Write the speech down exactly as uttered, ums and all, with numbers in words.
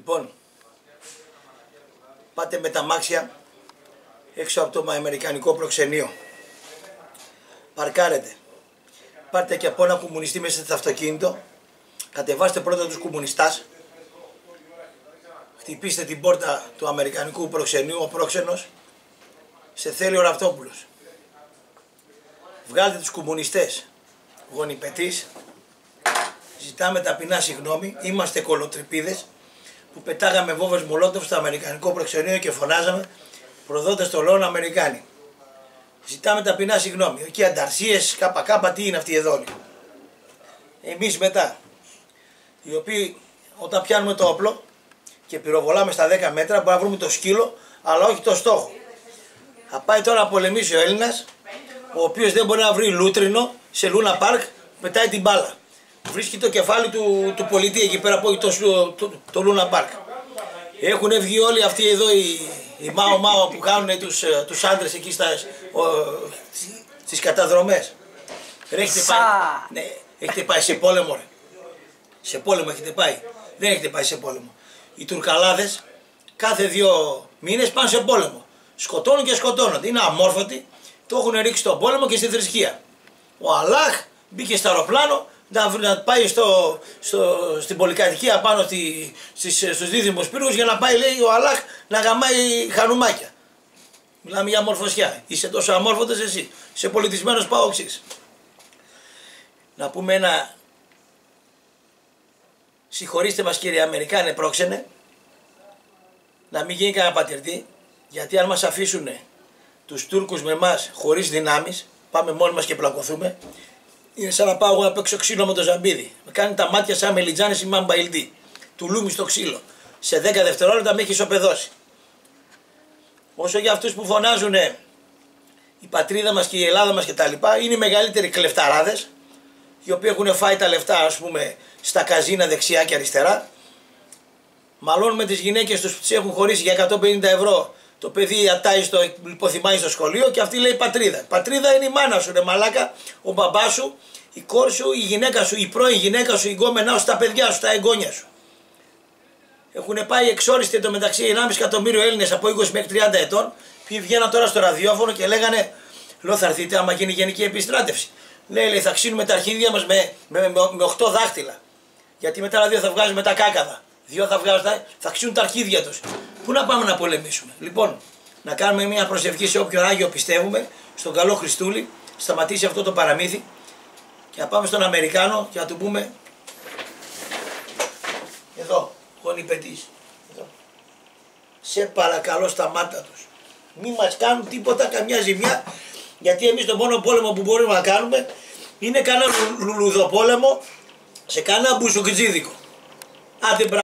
Λοιπόν, πάτε με τα μάξια έξω από το αμερικανικό προξενείο. Παρκάρετε. Πάρτε και από ένα κομμουνιστή μέσα στο αυτοκίνητο. Κατεβάστε πρώτα τους κομμουνιστάς. Χτυπήστε την πόρτα του αμερικανικού προξενείου, ο πρόξενος. Σε θέλει ο Ραυτόπουλος. Βγάλτε τους κομμουνιστές γονιπετής. Ζητάμε ταπεινά συγγνώμη. Είμαστε κολοτρυπίδες που πετάγαμε βόμβες μολότοφ στο αμερικανικό προξενείο και φωνάζαμε προδότες των λαών Αμερικάνοι. Ζητάμε ταπεινά συγγνώμη. Εκεί ανταρσίες, κάπα κάπα, τι είναι αυτοί εδώ. Εμείς μετά, οι οποίοι όταν πιάνουμε το όπλο και πυροβολάμε στα δέκα μέτρα, μπορούμε να βρούμε το σκύλο, αλλά όχι το στόχο. Θα πάει τώρα να πολεμήσει ο Έλληνας, ο οποίος δεν μπορεί να βρει λούτρινο σε Λούνα Πάρκ, πετάει την μπάλα. Βρίσκει το κεφάλι του, του πολιτή εκεί πέρα από το, το, το, το Λούνα Πάρκ. Έχουν βγει όλοι αυτοί εδώ οι, οι μάο μάο που κάνουν τους, τους άντρες εκεί στα, ο, στις καταδρομές. Έχετε πάει, ναι, έχετε πάει σε πόλεμο, ρε. Σε πόλεμο έχετε πάει. Δεν έχετε πάει σε πόλεμο. Οι Τουρκαλάδες κάθε δύο μήνες πάνε σε πόλεμο. Σκοτώνουν και σκοτώνονται. Είναι αμόρφωτοι. Το έχουν ρίξει στον πόλεμο και στη θρησκεία. Ο Αλλάχ μπήκε στο αεροπλάνο να, να πάει στο, στο, στην πολυκατοικία πάνω στη, στις, στους δίδυμους πύργους για να πάει, λέει, ο Αλλάχ να γαμάει χανουμάκια. Μιλάμε για αμορφωσιά. Είσαι τόσο αμόρφωτος εσύ. Είσαι πολιτισμένος παόξης. Να πούμε ένα... Συγχωρήστε μας, κύριε Αμερικάνε πρόξενε, να μην γίνει κανένα πατερτή, γιατί αν μας αφήσουν τους Τούρκους με εμάς χωρίς δυνάμεις, πάμε μόνοι μας και πλακωθούμε, είναι σαν να πάω εγώ να παίξω ξύλο με το Ζαμπίδι. Με κάνει τα μάτια σαν Μελιτζάνης ή Μαμπαϊλντή. Του λούμι στο ξύλο. Σε δέκα δευτερόλεπτα με έχει ισοπεδώσει. Όσο για αυτούς που φωνάζουν η πατρίδα μας και η Ελλάδα μας κτλ., είναι οι μεγαλύτεροι κλεφταράδες, οι οποίοι έχουν φάει τα λεφτά, ας πούμε, στα καζίνα δεξιά και αριστερά. Μαλώνουν με τις γυναίκες τους που τις έχουν χωρίσει για εκατόν πενήντα ευρώ. Το παιδί ατάει στο, υποθυμάει στο σχολείο και αυτή λέει πατρίδα. Πατρίδα είναι η μάνα σου, ρε μαλάκα, ο μπαμπάς σου, η κόρη σου, η γυναίκα σου, η πρώην γυναίκα σου, η γκόμενά σου, τα παιδιά σου, τα εγγόνια σου. Έχουν πάει εξόριστοι εντωμεταξύ ενάμιση εκατομμύριο Έλληνες από είκοσι μέχρι τριάντα ετών, που βγαίναν τώρα στο ραδιόφωνο και λέγανε, λέω θα έρθετε άμα γίνει γενική επιστράτευση. Λέει, λέει, θα ξύνουμε τα αρχίδια μας με, με, με, με οκτώ δάχτυλα. Γιατί μετά τα δύο θα βγάζουμε τα κάκαδα. Δύο θα βγάζουν, θα ξύνουν τα αρχίδια τους. Πού να πάμε να πολεμήσουμε. Λοιπόν, να κάνουμε μια προσευχή σε όποιον Άγιο πιστεύουμε, στον καλό Χριστούλη, σταματήσει αυτό το παραμύθι και να πάμε στον Αμερικάνο και να του πούμε, εδώ, γονιπετής, εδώ. Σε παρακαλώ σταμάτα τους. Μη μας κάνουν τίποτα, καμιά ζημιά, γιατί εμείς τον μόνο πόλεμο που μπορούμε να κάνουμε είναι κανένα λουλουδοπόλεμο σε κανένα μπουσουκτζίδικο. Άντε,